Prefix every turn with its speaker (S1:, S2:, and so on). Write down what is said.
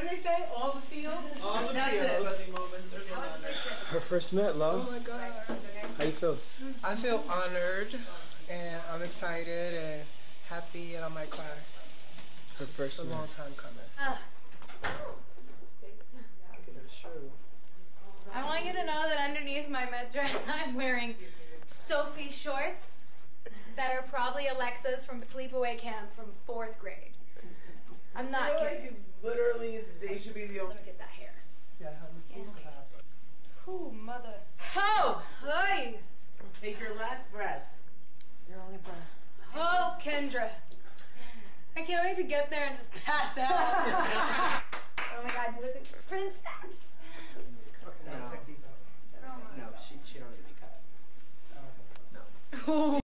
S1: they say? All the feels?
S2: All the
S1: That's
S2: feels.
S1: it. Buzzy moments are your honor.
S3: Her first met,
S1: Oh
S3: love.
S1: my God.
S3: How you feel?
S1: I feel honored, and I'm excited and happy, and I'm like, wow.
S3: Her
S1: It's
S3: first
S1: a long
S3: met.
S1: time coming.
S4: Ah.
S1: Look at that shoe.
S4: I want you to know that underneath my med dress, I'm wearing Sophie shorts that are probably Alexa's from sleepaway camp from 4th grade. I'm not kidding.
S2: Like literally, they should be the only.
S4: Let me get that hair.
S1: Yeah, help me please clap.
S4: Ooh, mother. Ho! Hey!
S2: Take your last breath. Your only breath.
S4: Oh, Kendra. I can't wait to get there and just pass out. Oh my God, you look like a princess.
S1: Okay, now
S2: No.
S1: check these out.
S2: No, she don't need to be cut.
S1: No.